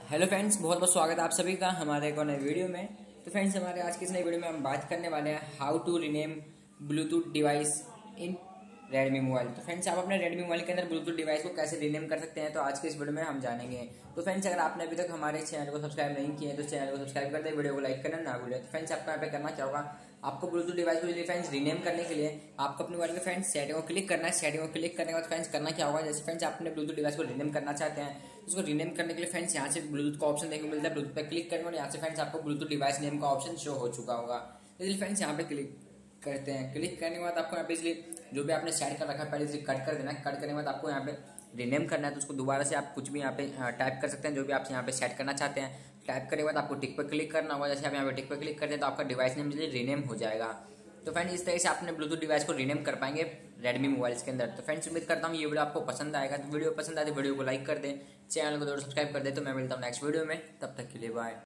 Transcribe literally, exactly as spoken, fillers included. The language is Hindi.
हेलो फ्रेंड्स, बहुत बहुत स्वागत है आप सभी का हमारे एक और नए वीडियो में। तो फ्रेंड्स, हमारे आज की इस नई वीडियो में हम बात करने वाले हैं how to rename Bluetooth device in Redmi mobile. तो फ्रेंड्स, आप अपने रेडमी मोबाइल के अंदर ब्लूटूथ डिवाइस को कैसे रीनेम कर सकते हैं, तो आज के इस वीडियो में हम जानेंगे। तो फ्रेंड्स, अगर आपने अभी तक हमारे चैनल को सब्सक्राइब नहीं किया है तो चैनल को सब्सक्राइब कर दे, वीडियो को लाइक करना ना भूलें। तो फ्रेंड्स, आपको यहाँ पे करना क्या होगा, आपको ब्लूटूथ डिवाइस को फ्रेंड्स रीनेम करने के लिए आपको अपने मोबाइल में फ्रेंड्स सेटिंग को क्लिक करना है। सेटिंग को क्लिक करने के बाद फ्रेंड्स करना क्या होगा, जैसे फ्रेंड्स आपने ब्लूटूथ डिवाइस को रीनेम करना चाहते हैं, उसको रीनेम करने के लिए फ्रेंड्स यहाँ से ब्लूटूथ का ऑप्शन देखने को मिलता है। ब्लूटूथ पर क्लिक करेंगे और यहाँ से फ्रेंड्स आपको ब्लूटूथ डिवाइस नेम का ऑप्शन शो हो चुका होगा। इसलिए फ्रेंड्स यहाँ पे क्लिक करते हैं। क्लिक करने के बाद आपको यहाँ पे इसलिए जो भी आपने सेट कर रखा है पहले इसलिए कट कर देना है। कट करने के बाद आपको यहाँ पे रीनेम करना है, तो उसको दोबारा से आप कुछ भी यहाँ पे टाइप कर सकते हैं, जो भी आप यहाँ पे सेट करना चाहते हैं। टाइप करने के बाद आपको टिक पर क्लिक करना होगा। जैसे आप यहाँ पे टिक पर क्लिक करते हैं तो आपका डिवाइस नेम रीनेम हो जाएगा। तो फ्रेंड्स, इस तरह से आपने ब्लूटूथ डिवाइस को रीनेम कर पाएंगे रेडमी मोबाइल्स के अंदर। तो फ्रेंड्स, उम्मीद करता हूँ ये वीडियो आपको पसंद आएगा। तो वीडियो पसंद आए तो वीडियो को लाइक कर दें, चैनल को जरूर सब्सक्राइब कर दें। तो मैं मिलता हूँ नेक्स्ट वीडियो में, तब तक के लिए बाय।